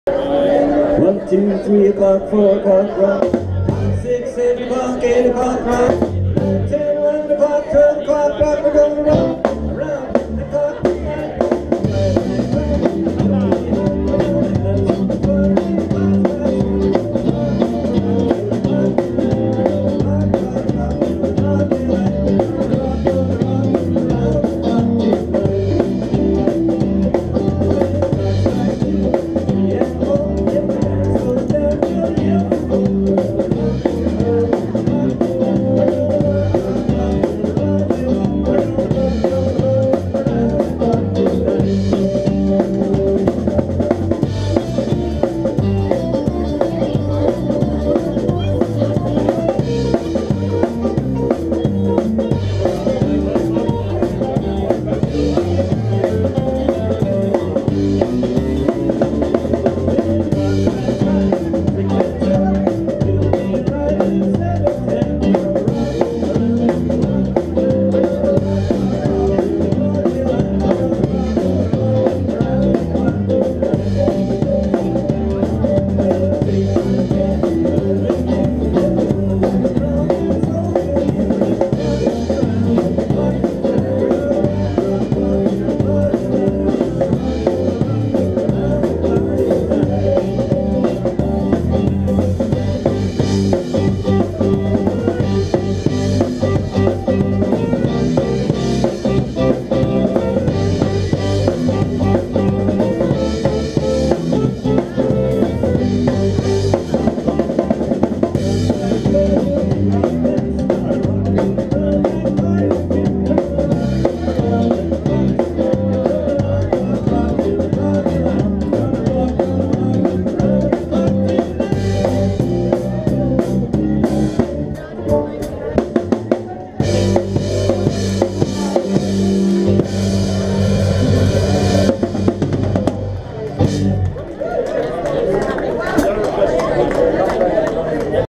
1, 2, 3 o'clock, 4 o'clock, rock. 6, 7 o'clock, 8 o'clock, rock. 10, 11 o'clock, 12 o'clock, rock. We're gonna rock around the clock tonight.